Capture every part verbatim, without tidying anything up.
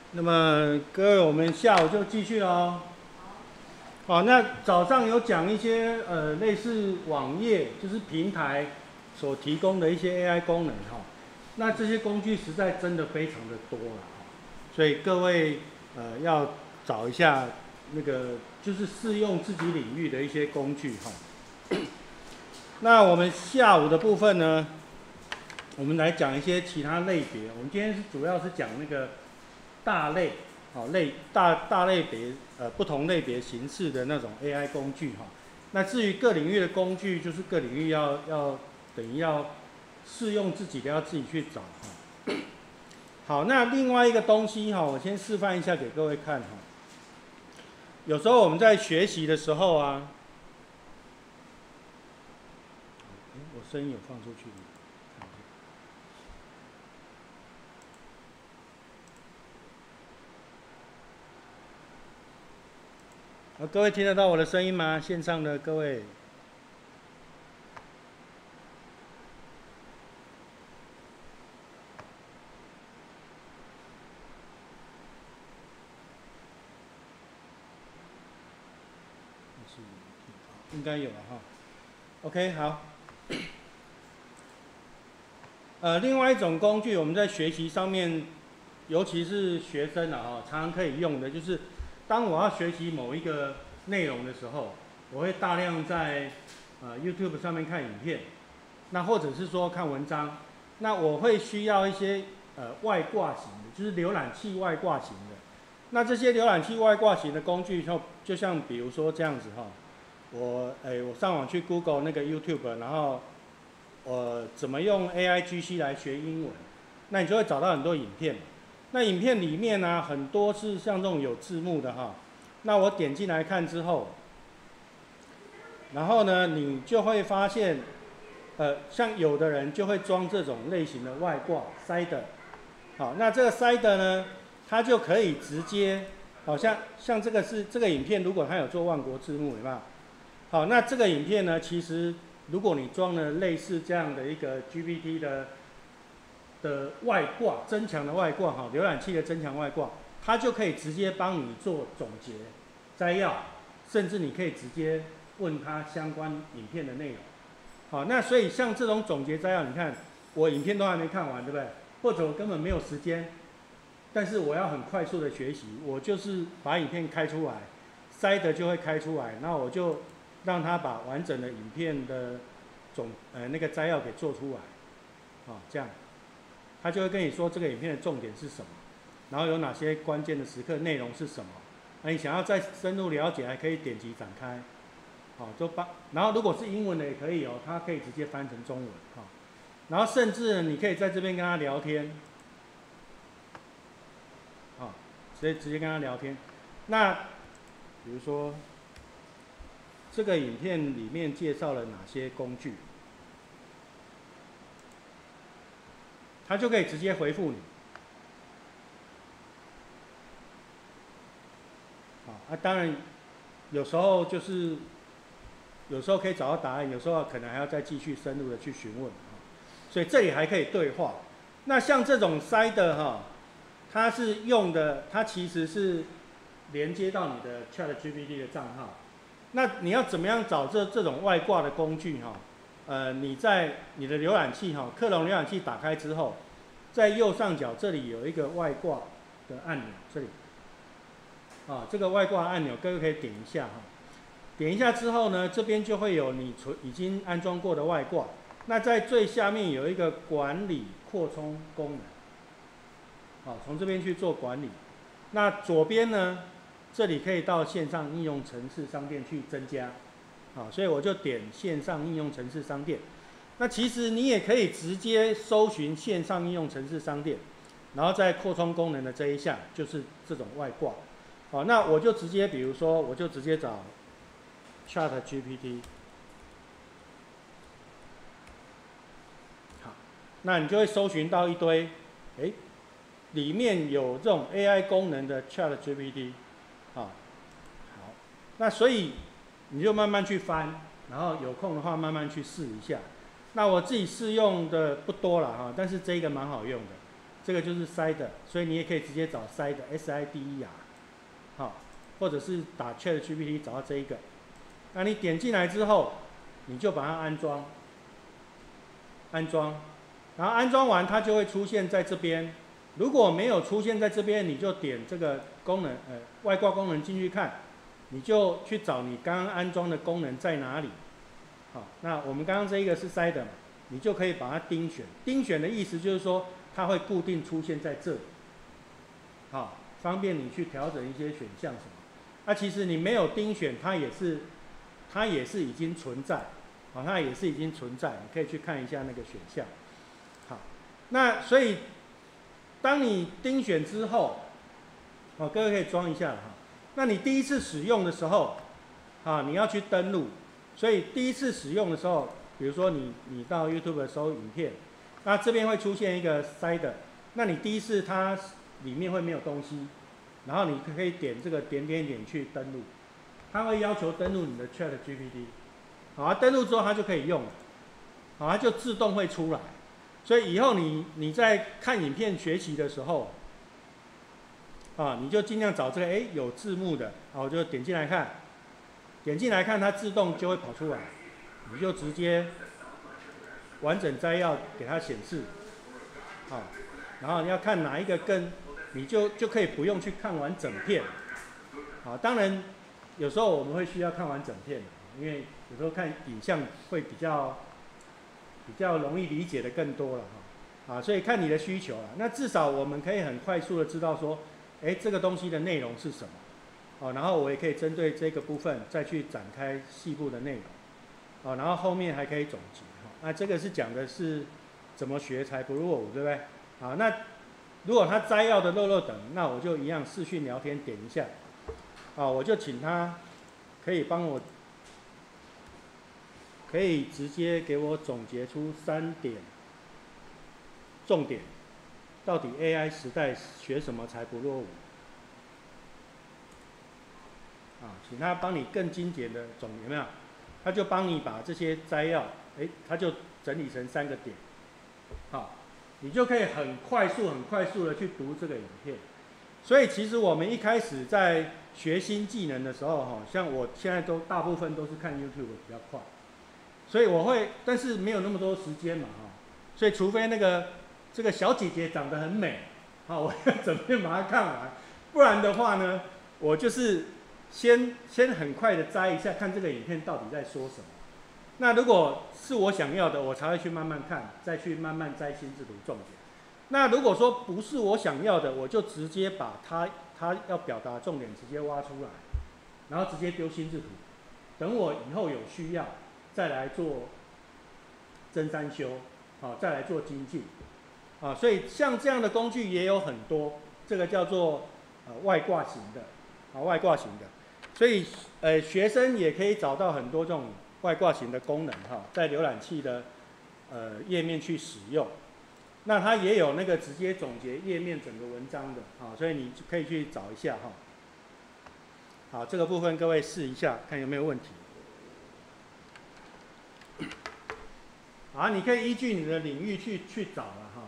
那么各位，我们下午就继续喽。好，那早上有讲一些呃类似网页，就是平台所提供的一些 A I 功能哈。那这些工具实在真的非常的多了哈，所以各位呃要找一下那个就是适用自己领域的一些工具哈。那我们下午的部分呢，我们来讲一些其他类别。我们今天是主要是讲那个大类，好类大大类别呃不同类别形式的那种 A I 工具哈。那至于各领域的工具，就是各领域要要等于要适用自己的，要自己去找哈。好，那另外一个东西哈，我先示范一下给各位看哈。有时候我们在学习的时候啊，我声音有放出去吗？呃，各位听得到我的声音吗？线上的各位，应该有了哈。OK， 好。呃，另外一种工具，我们在学习上面，尤其是学生啊，哈，常常可以用的，就是当我要学习某一个内容的时候，我会大量在呃 YouTube 上面看影片，那或者是说看文章，那我会需要一些呃外挂型的，就是浏览器外挂型的。那这些浏览器外挂型的工具，就就像比如说这样子哈，我诶我上网去 Google 那个 YouTube， 然后呃怎么用 A I G C 来学英文，那你就会找到很多影片。那影片里面呢、啊，很多是像这种有字幕的哈。那我点进来看之后，然后呢，你就会发现，呃，像有的人就会装这种类型的外挂 Side， 好，那这个 Side 呢，它就可以直接，好像像这个是这个影片，如果它有做万国字幕，有没有？好，那这个影片呢，其实如果你装了类似这样的一个 G P T 的的外挂，增强的外挂，哈，浏览器的增强外挂，它就可以直接帮你做总结、摘要，甚至你可以直接问它相关影片的内容。好，那所以像这种总结摘要，你看我影片都还没看完，对不对？或者我根本没有时间，但是我要很快速的学习，我就是把影片开出来，塞的就会开出来，那我就让它把完整的影片的总呃那个摘要给做出来，啊，这样，他就会跟你说这个影片的重点是什么，然后有哪些关键的时刻，内容是什么。那你想要再深入了解，还可以点击展开，好，就把，然后如果是英文的也可以哦，它可以直接翻成中文，哈，然后甚至你可以在这边跟他聊天，好，直接直接跟他聊天。那比如说这个影片里面介绍了哪些工具，他就可以直接回复你。啊，当然，有时候就是有时候可以找到答案，有时候可能还要再继续深入的去询问啊。所以这里还可以对话。那像这种塞的哈，它是用的，它其实是连接到你的 ChatGPT 的账号。那你要怎么样找这这种外挂的工具哈？呃，你在你的浏览器哈，克隆浏览器打开之后，在右上角这里有一个外挂的按钮，这里。啊，这个外挂按钮，各位可以点一下哈。点一下之后呢，这边就会有你已经安装过的外挂。那在最下面有一个管理扩充功能，好，从这边去做管理。那左边呢，这里可以到线上应用程式商店去增加，好，所以我就点线上应用程式商店。那其实你也可以直接搜寻线上应用程式商店，然后在扩充功能的这一项就是这种外挂。好，那我就直接，比如说，我就直接找 ChatGPT。好，那你就会搜寻到一堆，哎，里面有这种 A I 功能的 ChatGPT。啊，好，那所以你就慢慢去翻，然后有空的话慢慢去试一下。那我自己试用的不多了哈，但是这个蛮好用的。 这个就是 Cider， 所以你也可以直接找 Cider S I D E R， 好，或者是打 ChatGPT 找到这一个。那你点进来之后，你就把它安装，安装，然后安装完它就会出现在这边。如果没有出现在这边，你就点这个功能，呃，外挂功能进去看，你就去找你刚刚安装的功能在哪里。好，那我们刚刚这一个是 Cider 嘛，你就可以把它盯选。盯选的意思就是说，它会固定出现在这里，好，方便你去调整一些选项什么。那、啊、其实你没有盯选，它也是，它也是已经存在，好，它也是已经存在，你可以去看一下那个选项。好，那所以当你盯选之后，哦，各位可以装一下哈。那你第一次使用的时候，啊，你要去登录。所以第一次使用的时候，比如说你你到 YouTube 搜影片，那这边会出现一个 Cider， 那你第一次它里面会没有东西，然后你可以点这个点点点去登录，它会要求登录你的 ChatGPT， 好，啊，登录之后它就可以用了，好，它就自动会出来。所以以后你你在看影片学习的时候，啊，你就尽量找这个哎有字幕的，好，我就点进来看。点进来看，它自动就会跑出来，你就直接完整摘要给它显示，好，然后你要看哪一个更，你就就可以不用去看完整片，好，当然有时候我们会需要看完整片，因为有时候看影像会比较比较容易理解的更多了哈，啊，所以看你的需求了，那至少我们可以很快速的知道说，哎，这个东西的内容是什么。哦，然后我也可以针对这个部分再去展开细部的内容，哦，然后后面还可以总结，哈，那这个是讲的是怎么学才不落伍，对不对？好，那如果他摘要的漏漏等，那我就一样视讯聊天点一下，啊，我就请他可以帮我，可以直接给我总结出三点重点，到底 A I 时代学什么才不落伍？啊，请他帮你更精简的总，有没有？他就帮你把这些摘要，哎，他就整理成三个点，好，你就可以很快速、很快速的去读这个影片。所以其实我们一开始在学新技能的时候，哈，像我现在都大部分都是看 YouTube 比较快，所以我会，但是没有那么多时间嘛，哈，所以除非那个这个小姐姐长得很美，好，我要整片把它看完，不然的话呢，我就是。先先很快的摘一下，看这个影片到底在说什么。那如果是我想要的，我才会去慢慢看，再去慢慢摘心智图重点。那如果说不是我想要的，我就直接把它它要表达的重点直接挖出来，然后直接丢心智图。等我以后有需要，再来做增删修，好，再来做精进。啊，所以像这样的工具也有很多，这个叫做呃外挂型的，啊外挂型的。所以，呃，学生也可以找到很多这种外挂型的功能哈，在浏览器的呃页面去使用。那它也有那个直接总结页面整个文章的啊，所以你可以去找一下哈。好，这个部分各位试一下，看有没有问题。好，你可以依据你的领域去去找了哈。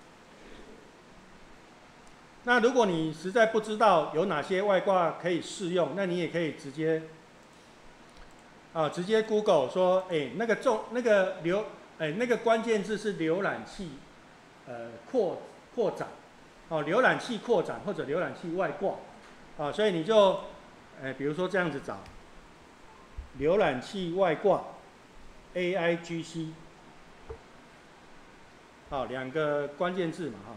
那如果你实在不知道有哪些外挂可以适用，那你也可以直接啊，直接 Google 说，哎，那个重那个浏，哎，那个关键字是浏览器，呃，扩扩展，哦，浏览器扩展或者浏览器外挂，啊，所以你就，哎，比如说这样子找，浏览器外挂 A I G C， 好，两个关键字嘛，哈。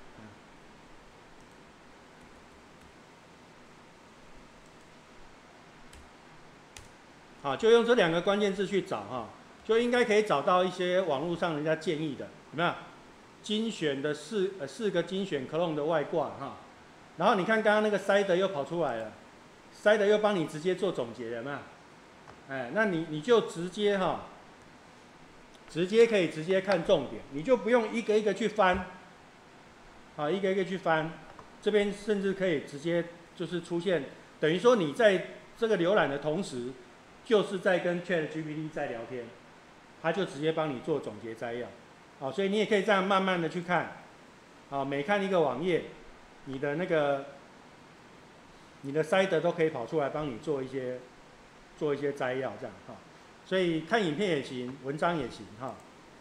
好，就用这两个关键字去找哈，就应该可以找到一些网络上人家建议的，有没有？精选的四呃四个精选 clone 的外挂哈，然后你看刚刚那个 Cider 又跑出来了 ，Cider 又帮你直接做总结了嘛？哎，那你你就直接哈，直接可以直接看重点，你就不用一个一个去翻，好，一个一个去翻，这边甚至可以直接就是出现，等于说你在这个浏览的同时。就是在跟 ChatGPT 在聊天，他就直接帮你做总结摘要，好，所以你也可以这样慢慢的去看， 啊，每看一个网页，你的那个你的筛的都可以跑出来帮你做一些做一些摘要这样哈。所以看影片也行，文章也行哈。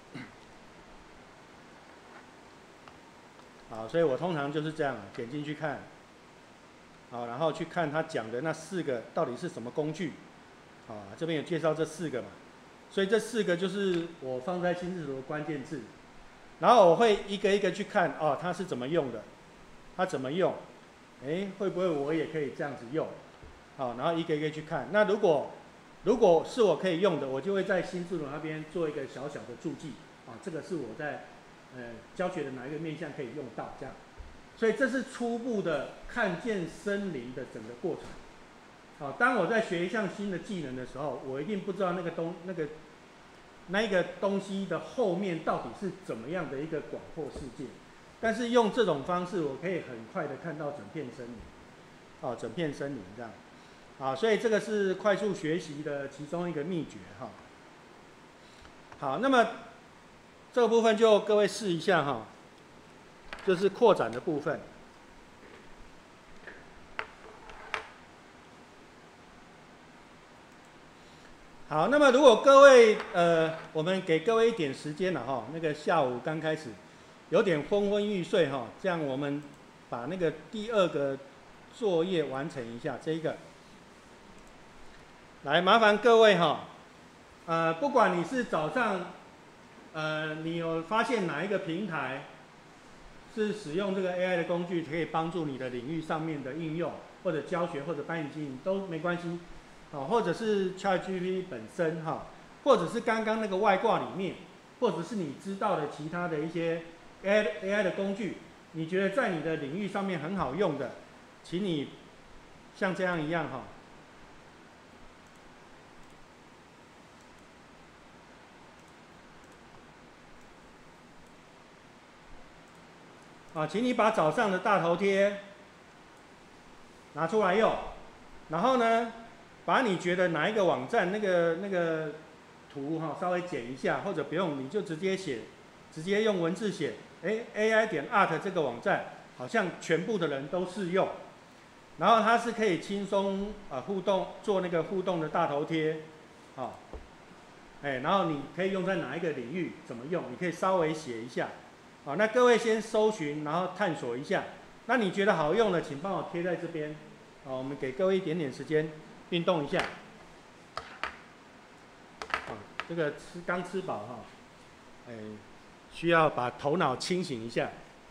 好，所以我通常就是这样，点进去看，好，然后去看他讲的那四个到底是什么工具，啊，这边有介绍这四个嘛，所以这四个就是我放在心智图的关键字，然后我会一个一个去看，哦，它是怎么用的，它怎么用，哎，会不会我也可以这样子用，好，然后一个一个去看，那如果如果是我可以用的，我就会在心智图那边做一个小小的注记，啊，这个是我在呃教学的哪一个面向可以用到这样，所以这是初步的看见森林的整个过程。好，当我在学一项新的技能的时候，我一定不知道那个东那个那一个东西的后面到底是怎么样的一个广阔世界，但是用这种方式，我可以很快的看到整片森林，哦，整片森林这样，好，所以这个是快速学习的其中一个秘诀哈。好，那么这个部分就各位试一下哈，这是扩展的部分。好，那么如果各位呃，我们给各位一点时间了哈，那个下午刚开始有点昏昏欲睡哈，这样我们把那个第二个作业完成一下，这一个，来麻烦各位哈，呃，不管你是早上，呃，你有发现哪一个平台是使用这个 A I 的工具可以帮助你的领域上面的应用，或者教学或者班级经营都没关系。好，或者是 ChatGPT 本身哈，或者是刚刚那个外挂里面，或者是你知道的其他的一些 A I A I 的工具，你觉得在你的领域上面很好用的，请你像这样一样哈。啊，请你把早上的大头贴拿出来用，然后呢，把你觉得哪一个网站那个那个图哈稍微剪一下，或者不用你就直接写，直接用文字写，哎 A I 点 art 这个网站好像全部的人都适用，然后它是可以轻松啊互动做那个互动的大头贴，好，哎，然后你可以用在哪一个领域怎么用，你可以稍微写一下，好，那各位先搜寻，然后探索一下，那你觉得好用的，请帮我贴在这边，好，我们给各位一点点时间运动一下。这个吃刚吃饱哈，哎，需要把头脑清醒一下。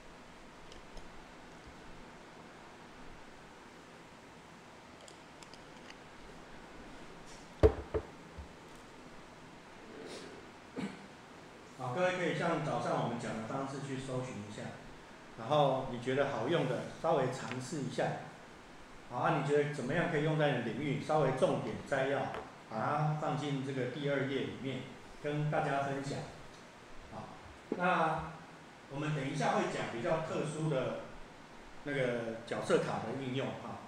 好，各位可以像早上我们讲的方式去搜寻一下，然后你觉得好用的，稍微尝试一下。好啊，你觉得怎么样可以用在你的领域？稍微重点摘要，把它放进这个第二页里面，跟大家分享。好，那我们等一下会讲比较特殊的那个角色卡的应用哈。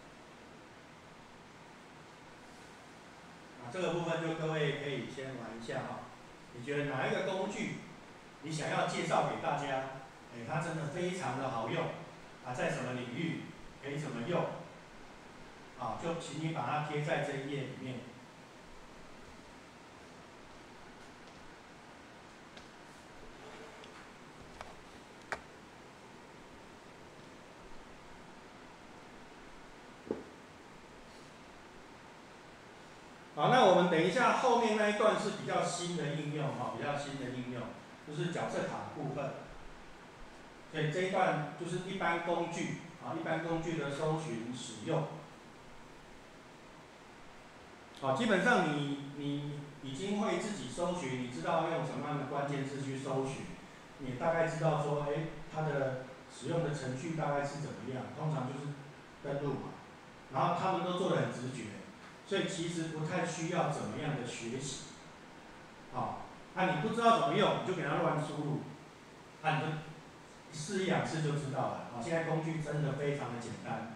啊，这个部分就各位可以先玩一下哈。你觉得哪一个工具你想要介绍给大家？哎，它真的非常的好用，啊，在什么领域可以怎么用？啊，就请你把它贴在这一页里面。好，那我们等一下后面那一段是比较新的应用哈，比较新的应用，就是角色卡的部分。所以这一段就是一般工具啊，一般工具的搜寻使用。好，基本上你你已经会自己搜寻，你知道用什么样的关键字去搜寻，你大概知道说，哎，它的使用的程序大概是怎么样，通常就是登录嘛，然后他们都做得很直觉，所以其实不太需要怎么样的学习。好，啊你不知道怎么用，你就给它乱输入，啊你就试一两次就知道了。好，现在工具真的非常的简单。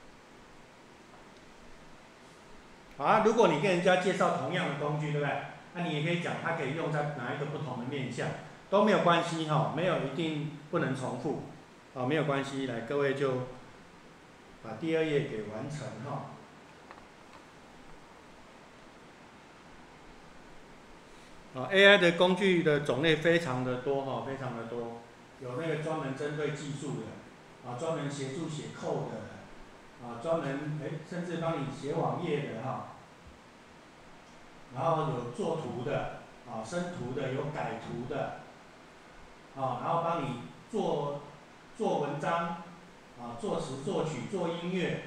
好啊，如果你跟人家介绍同样的工具，对不对？ 那、啊、你也可以讲它可以用在哪一个不同的面向，都没有关系哈，没有一定不能重复，啊，没有关系。来，各位就把第二页给完成哈。啊 ，A I 的工具的种类非常的多哈，非常的多，有那个专门针对技术的，啊，专门协助写 code 的，啊，专门哎，甚至帮你写网页的哈。然后有做图的，啊，生图的，有改图的，啊，然后帮你做做文章，啊，作词作曲做音乐，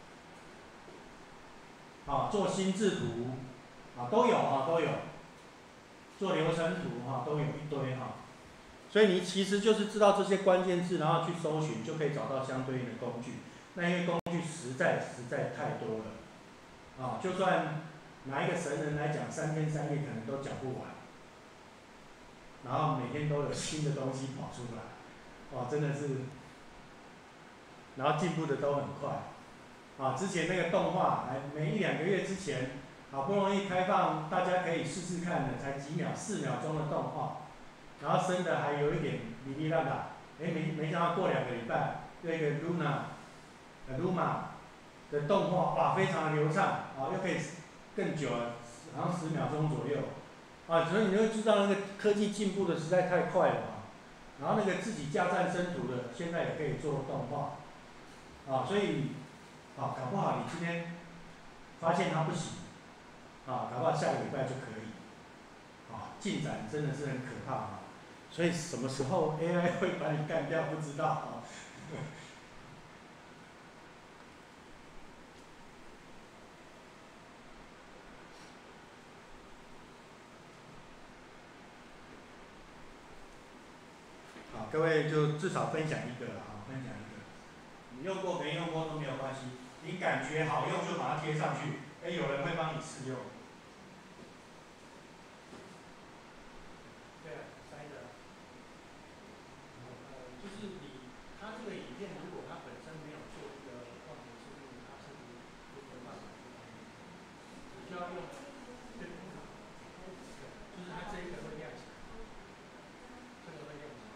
啊，做心智图，啊，都有啊，都有。做流程图哈、啊，都有一堆哈、啊。所以你其实就是知道这些关键字，然后去搜寻，就可以找到相对应的工具。那因为工具实在实在太多了，啊，就算拿一个神人来讲，三天三夜可能都讲不完。然后每天都有新的东西跑出来，哇，真的是，然后进步的都很快，啊，之前那个动画，还没一两个月之前，好不容易开放，大家可以试试看的，才几秒、四秒钟的动画，然后生的还有一点哩哩啦啦，哎，没没想到过两个礼拜，那个 Luna， 呃 Luma 的动画，哇，非常的流畅，啊，又可以更久了，好像十秒钟左右。啊，所以你会知道那个科技进步的实在太快了啊！然后那个自己架站生图的，现在也可以做动画，啊，所以，啊，搞不好你今天发现它不行，啊，搞不好下个礼拜就可以，啊，进展真的是很可怕啊！所以什么时候 A I 会把你干掉不知道啊。好，各位就至少分享一个了啊，分享一个。你用过没用过都没有关系，你感觉好用就把它贴上去，哎，有人会帮你试用。对啊，塞的。呃，就是你，它这个影片如果它本身没有做一个放图示录，它是不不没办法去翻译，你就要用，对，就是它这一个会亮起来，这个会亮起来。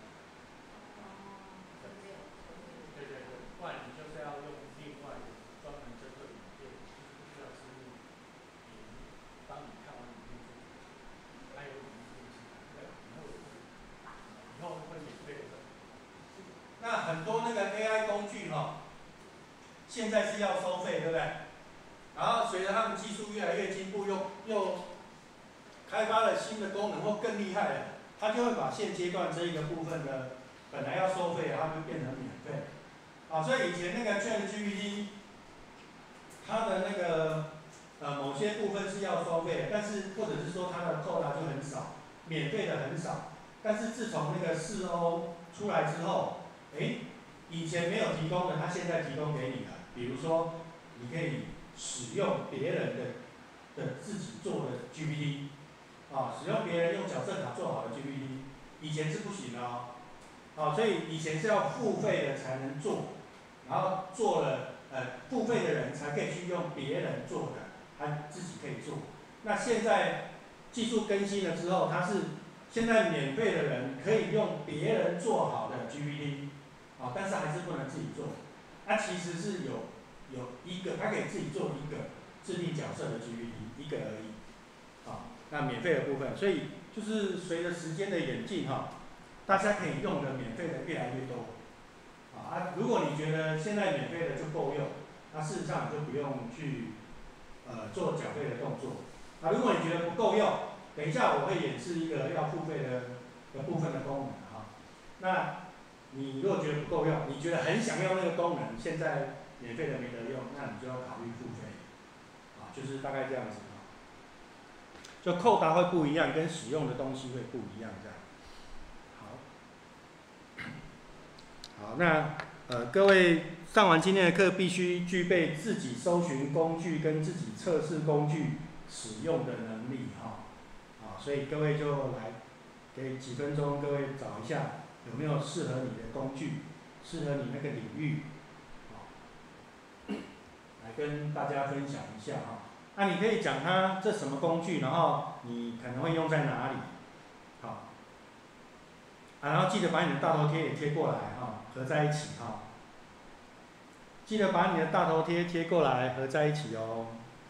对对对，不然你就是要用另外的专门针对影片，就是不需要支付你帮你看完影片之后，还有影片是对，以后以后会免费的。那很多那个 A I 工具哈、哦，现在是要收费，对不对？然后随着他们技术越来越进步，又又开发了新的功能或更厉害的，它就会把现阶段这一个部分的本来要收费，它就变成免费。啊，所以以前那个 ChatGPT， 它的那个呃某些部分是要收费的，但是或者是说它的扣答就很少，免费的很少。但是自从那个四 O 出来之后，哎，以前没有提供的，它现在提供给你了。比如说，你可以使用别人的的自己做的 G P T， 啊，使用别人用矫正卡做好的 G P T， 以前是不行的哦。啊，所以以前是要付费的才能做，然后做了呃付费的人才可以去用别人做的，他自己可以做。那现在技术更新了之后，它是现在免费的人可以用别人做好的 G P T， 啊，但是还是不能自己做。它其实是有有一个，它可以自己做一个制定角色的 G P T， 一个而已。啊，那免费的部分，所以就是随着时间的演进哈，大家可以用的免费的越来越多。啊，如果你觉得现在免费的就够用，那事实上你就不用去呃做缴费的动作。啊，如果你觉得不够用，等一下我会演示一个要付费的的部分的功能哈。那你如果觉得不够用，你觉得很想要那个功能，现在免费的没得用，那你就要考虑付费。啊，就是大概这样子啊。就扣答会不一样，跟使用的东西会不一样这样。好，好，那呃各位上完今天的课，必须具备自己搜寻工具跟自己测试工具使用的能力哈。啊，所以各位就来给几分钟，各位找一下有没有适合你的工具，适合你那个领域，啊，来跟大家分享一下哈。 啊，你可以讲它这什么工具，然后你可能会用在哪里，好，啊，然后记得把你的大头贴也贴过来哈，合在一起哈。记得把你的大头贴贴过来，合在一起哦。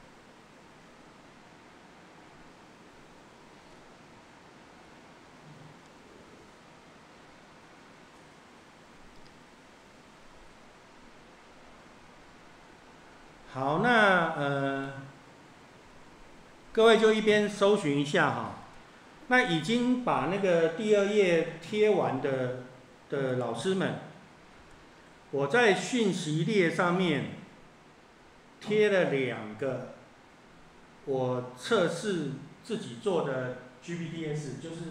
好，那呃，各位就一边搜寻一下哈。那已经把那个第二页贴完的的老师们，我在讯息列上面贴了两个我测试自己做的 G P T S， 就是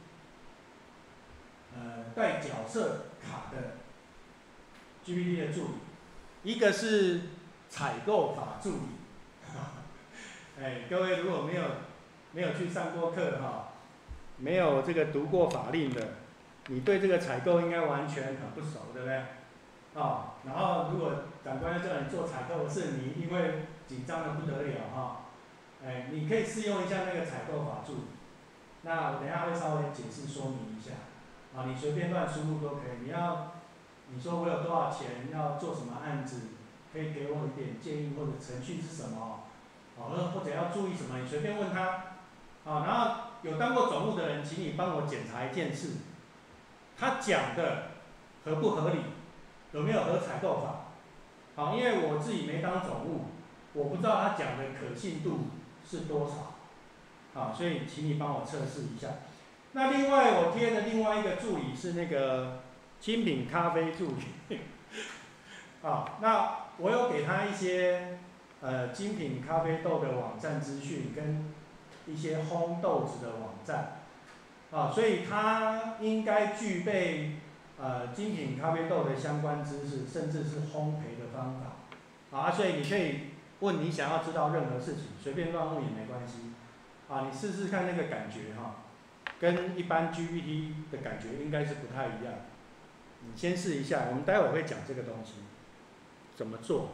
呃带角色卡的 G P T 的助理，一个是采购法助理。哎，各位如果没有没有去上过课哈，没有这个读过法令的，你对这个采购应该完全很不熟，对不对？啊，然后如果长官要叫你做采购的事，你一定会紧张的不得了哈。哎，你可以试用一下那个采购法助理。那我等一下会稍微解释说明一下。啊，你随便乱输入都可以。你要你说我有多少钱，要做什么案子，可以给我一点建议或者程序是什么？哦，或者要注意什么，你随便问他。啊，然后有当过总务的人，请你帮我检查一件事，他讲的合不合理，有没有合采购法？好，因为我自己没当总务，我不知道他讲的可信度是多少。好，所以请你帮我测试一下。那另外我贴的另外一个助理是那个精品咖啡助理。啊，那我有给他一些呃精品咖啡豆的网站资讯跟一些烘豆子的网站。啊，所以他应该具备呃精品咖啡豆的相关知识，甚至是烘焙的方法。啊，所以你可以问你想要知道任何事情，随便乱问也没关系。啊，你试试看那个感觉哈，跟一般 G P T 的感觉应该是不太一样。你先试一下，我们待会会讲这个东西怎么做。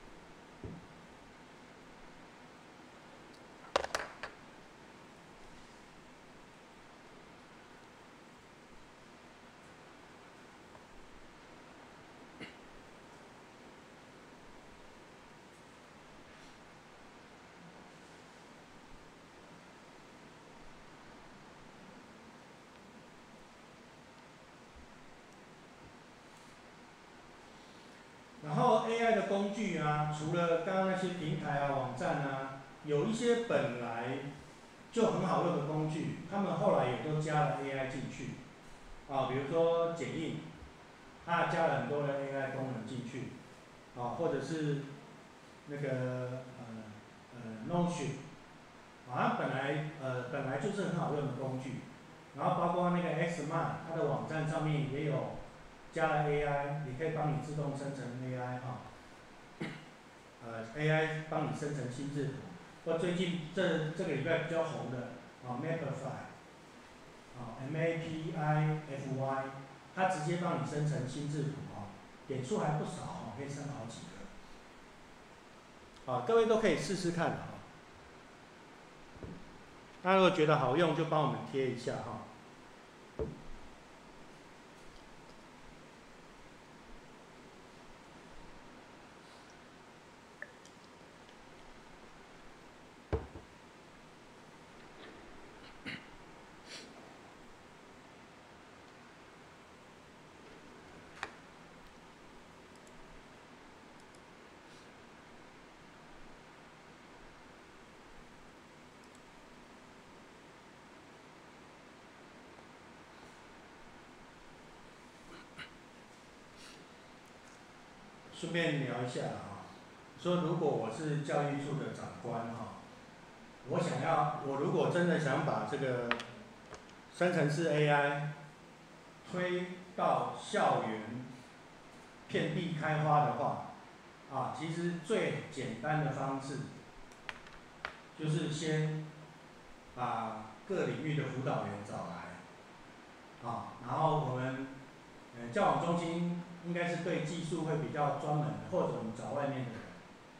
然后 A I 的工具啊，除了刚刚那些平台啊、网站啊，有一些本来就很好用的工具，他们后来也都加了 A I 进去。啊，比如说剪映，它加了很多的 A I 功能进去。啊，或者是那个呃呃 Notion， 啊，它本来呃本来就是很好用的工具。然后包括那个 Xmind， 它的网站上面也有加了 A I， 也可以帮你自动生成 A I 哈、呃 A I 帮你生成心智图。或最近这这个礼拜比较红的啊 Mapify， 啊 M A P I F Y， 它直接帮你生成心智图啊，点数还不少啊，可以生好几个。啊，各位都可以试试看啊。那如果觉得好用，就帮我们贴一下哈。顺便聊一下啊，说如果我是教育处的长官哈，我想要，我如果真的想把这个生成式 A I 推到校园遍地开花的话，啊，其实最简单的方式就是先把各领域的辅导员找来，啊，然后我们呃教网中心应该是对技术会比较专门，或者我们找外面的人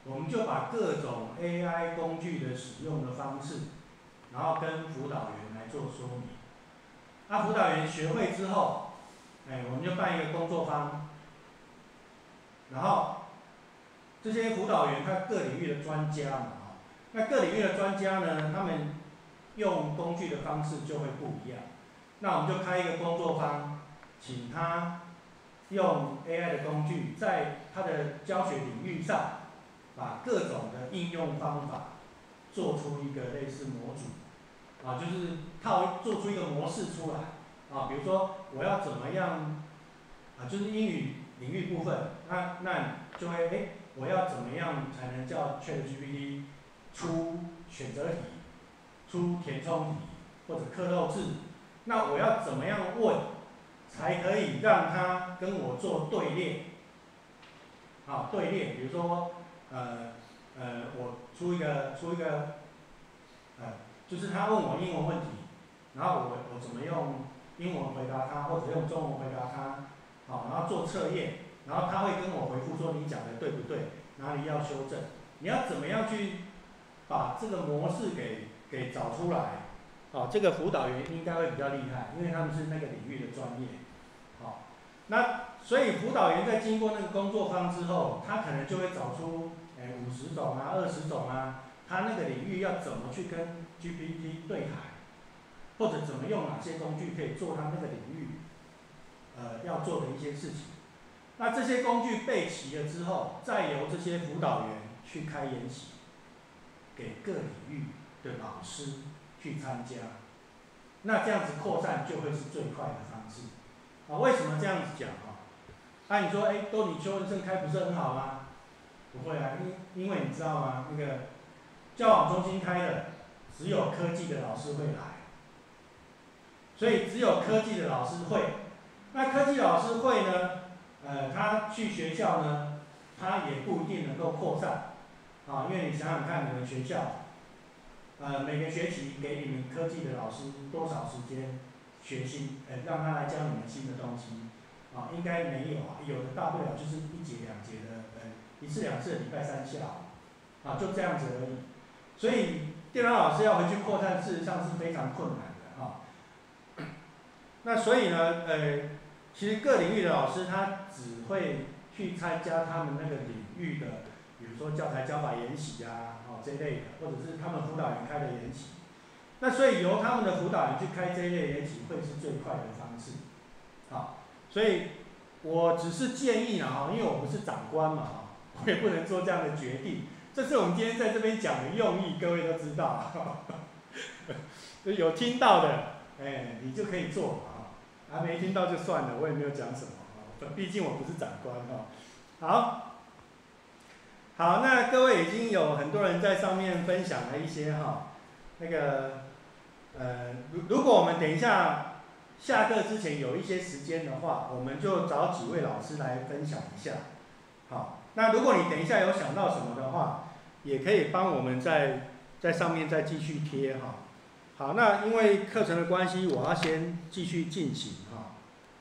我们就把各种 A I 工具的使用的方式，然后跟辅导员来做说明。那辅导员学会之后，哎，我们就办一个工作坊，然后这些辅导员他各领域的专家嘛，那各领域的专家呢，他们用工具的方式就会不一样。那我们就开一个工作坊，请他用 A I 的工具，在他的教学领域上，把各种的应用方法做出一个类似模组，啊，就是套做出一个模式出来，啊，比如说我要怎么样，啊，就是英语领域部分，那那就会，哎，我要怎么样才能叫 ChatGPT 出选择题，出填充题或者刻漏字？那我要怎么样问，才可以让他跟我做对练？啊，对练，比如说，呃呃，我出一个出一个，呃，就是他问我英文问题，然后我我怎么用英文回答他，或者用中文回答他，好，然后做测验，然后他会跟我回复说你讲的对不对，哪里要修正？你要怎么样去把这个模式给给找出来？哦，这个辅导员应该会比较厉害，因为他们是那个领域的专业。好，那所以辅导员在经过那个工作坊之后，他可能就会找出，哎，五十种啊、二十种啊，他那个领域要怎么去跟 G P T 对谈，或者怎么用哪些工具可以做他那个领域，呃，要做的一些事情。那这些工具备齐了之后，再由这些辅导员去开研习，给各领域的老师去参加，那这样子扩散就会是最快的方式。啊，为什么这样子讲啊？那、啊、你说，哎，都你邱文胜开不是很好吗？不会啊，因因为你知道吗？那个教网中心开的，只有科技的老师会来，所以只有科技的老师会。那科技老师会呢？呃，他去学校呢，他也不一定能够扩散，啊，因为你想想看，你们学校。呃，每个学期给你们科技的老师多少时间学新，呃，让他来教你们新的东西，啊，应该没有啊，有的大不了就是一节两节的，呃，一次两次的礼拜三下午，啊，就这样子而已。所以电脑老师要回去扩散，事实上是非常困难的啊。那所以呢，呃，其实各领域的老师他只会去参加他们那个领域的，比如说教材教法研习啊。这一类的，或者是他们辅导员开的研习，那所以由他们的辅导员去开这一类研习，会是最快的方式。好，所以我只是建议啊，因为我不是长官嘛，我也不能做这样的决定。这是我们今天在这边讲的用意，各位都知道。有听到的，哎，你就可以做啊；还没听到就算了，我也没有讲什么啊，毕竟我不是长官啊。好。好，那各位已经有很多人在上面分享了一些哈，那个呃，如如果我们等一下下课之前有一些时间的话，我们就找几位老师来分享一下。好，那如果你等一下有想到什么的话，也可以帮我们在在上面再继续贴哈。好，那因为课程的关系，我要先继续进行哈。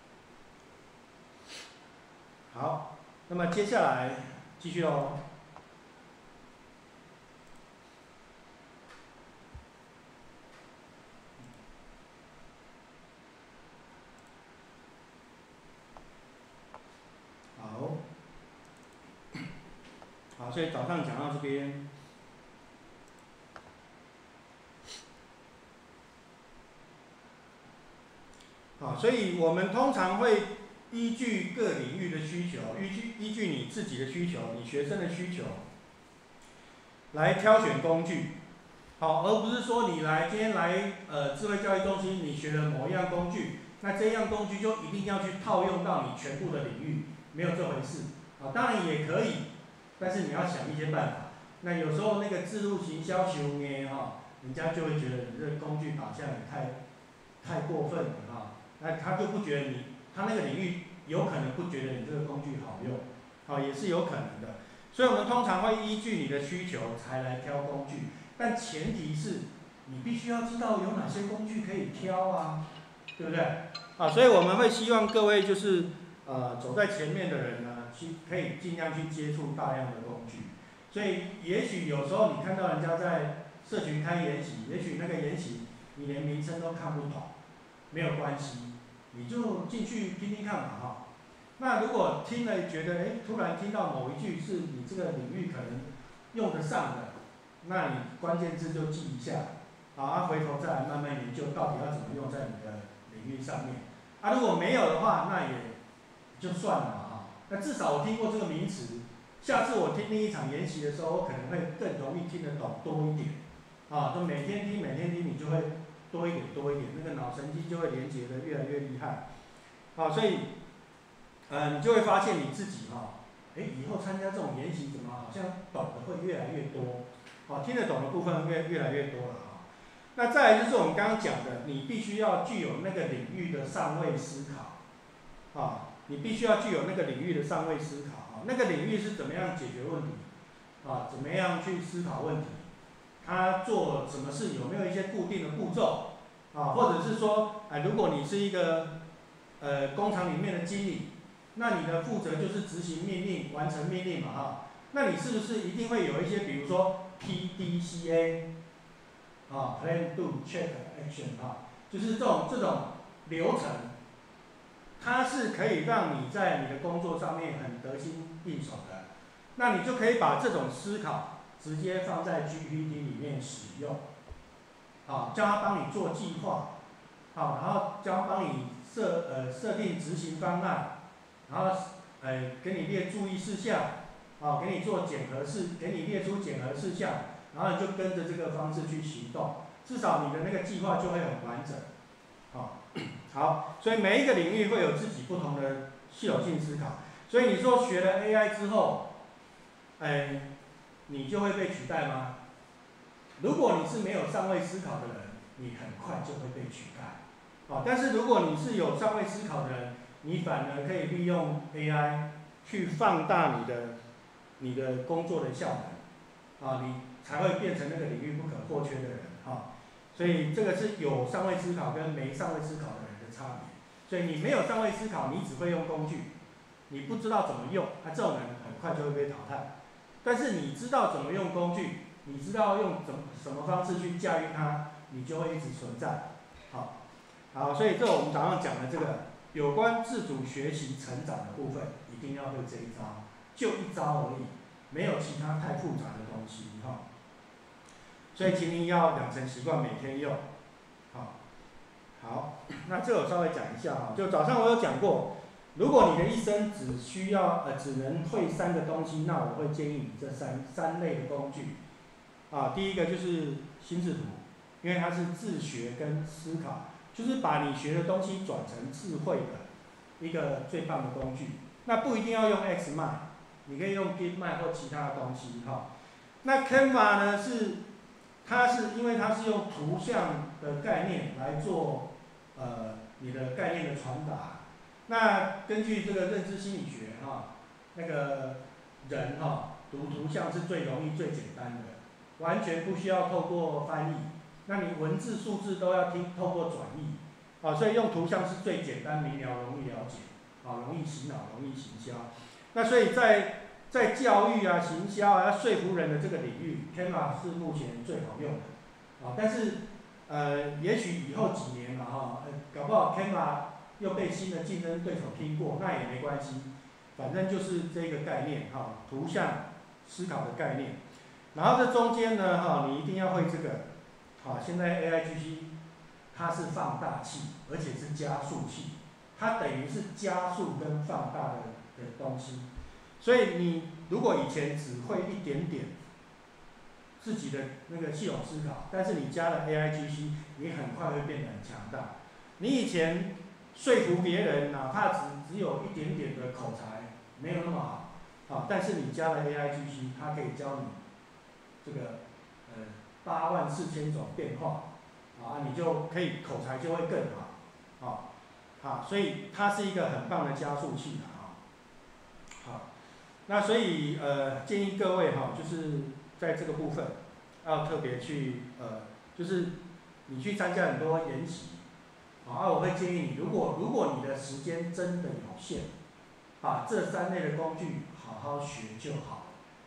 好，那么接下来继续喽。好，好，所以早上讲到这边，好，所以我们通常会依据各领域的需求，依据依据你自己的需求，你学生的需求，来挑选工具，好，而不是说你来今天来呃智慧教育中心，你学了某一样工具，那这样工具就一定要去套用到你全部的领域，没有这回事。啊，当然也可以，但是你要想一些办法。那有时候那个制度行销修呢，哈，人家就会觉得你这个工具好像也太太过分了哈，那他就不觉得你，他那个领域有可能不觉得你这个工具好用，好，也是有可能的。所以我们通常会依据你的需求才来挑工具，但前提是你必须要知道有哪些工具可以挑啊，对不对？啊，所以我们会希望各位就是呃走在前面的人呢，去可以尽量去接触大量的工具。 所以也许有时候你看到人家在社群开研习，也许那个研习你连名称都看不懂，没有关系，你就进去听听看嘛哈。那如果听了觉得，哎，突然听到某一句是你这个领域可能用得上的，那你关键字就记一下，好，啊，回头再来慢慢研究到底要怎么用在你的领域上面。啊，如果没有的话，那也就算了嘛哈。那至少我听过这个名词，下次我听另一场研习的时候，我可能会更容易听得懂多一点。啊，就每天听每天听，你就会多一点多一点，那个脑神经就会连接的越来越厉害。啊，所以。呃，你就会发现你自己哈、哦，哎，以后参加这种研习，怎么好像懂得会越来越多，哦，听得懂的部分越越来越多了啊、哦。那再来就是我们刚刚讲的，你必须要具有那个领域的上位思考，啊、哦，你必须要具有那个领域的上位思考啊、哦，那个领域是怎么样解决问题，啊、哦，怎么样去思考问题，他做什么事有没有一些固定的步骤，啊、哦，或者是说，哎，如果你是一个呃工厂里面的经理。那你的负责就是执行命令、完成命令嘛，哈。那你是不是一定会有一些，比如说 P D C A 啊 ，Plan Do Check Action 啊，就是这种这种流程，它是可以让你在你的工作上面很得心应手的。那你就可以把这种思考直接放在 G P T 里面使用，啊，叫它帮你做计划，好，然后叫它帮你设呃设定执行方案。然后，呃，给你列注意事项，啊，给你做检核事，给你列出检核事项，然后你就跟着这个方式去行动，至少你的那个计划就会很完整，好，好，所以每一个领域会有自己不同的系统性思考，所以你说学了 A I 之后，哎，你就会被取代吗？如果你是没有上位思考的人，你很快就会被取代，好，但是如果你是有上位思考的人，你反而可以利用 A I 去放大你的你的工作的效能，啊，你才会变成那个领域不可或缺的人，哈。所以这个是有上位思考跟没上位思考的人的差别。所以你没有上位思考，你只会用工具，你不知道怎么用，啊，这种人很快就会被淘汰。但是你知道怎么用工具，你知道用怎么什么方式去驾驭它，你就会一直存在。好，好，所以这我们早上讲的这个。有关自主学习成长的部分，一定要会这一招，就一招而已，没有其他太复杂的东西哈。所以请你要养成习惯，每天用。好，好，那这我稍微讲一下哈，就早上我有讲过，如果你的一生只需要呃只能会三个东西，那我会建议你这三三类的工具。啊，第一个就是心智图，因为它是自学跟思考。就是把你学的东西转成智慧的一个最棒的工具。那不一定要用 Xmind， 你可以用 Gitmind 或其他的东西哈。那 Canva 呢是，它是因为它是用图像的概念来做呃你的概念的传达。那根据这个认知心理学哈，那个人哈读图像是最容易最简单的，完全不需要透过翻译。那你文字、数字都要听透过转译，啊，所以用图像是最简单明了、容易了解，啊，容易洗脑、容易行销。那所以在在教育啊、行销啊、要说服人的这个领域 ，Canva 是目前最好用的，啊，但是呃，也许以后几年嘛，哈，呃，搞不好 Canva 又被新的竞争对手拼过，那也没关系，反正就是这个概念，哈，图像思考的概念。然后这中间呢，哈，你一定要会这个。好，现在 A I G C 它是放大器，而且是加速器，它等于是加速跟放大的的东西。所以你如果以前只会一点点自己的那个系统思考，但是你加了 A I G C， 你很快会变得很强大。你以前说服别人，哪怕只只有一点点的口才，没有那么好，好，但是你加了 A I G C， 它可以教你这个呃。八万四千种变化，啊，你就可以口才就会更好，啊，好，所以它是一个很棒的加速器啊，好，那所以呃建议各位哈，就是在这个部分要特别去呃，就是你去参加很多研习，啊，我会建议你，如果如果你的时间真的有限，把这三类的工具好好学就好了，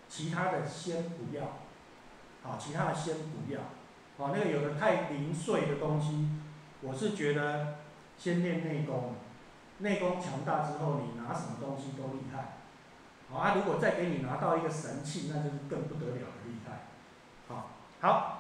其他的先不要，好，其他的先不要，好，那个有的太零碎的东西，我是觉得先练内功，内功强大之后，你拿什么东西都厉害，好啊，如果再给你拿到一个神器，那就是更不得了的厉害，好，好。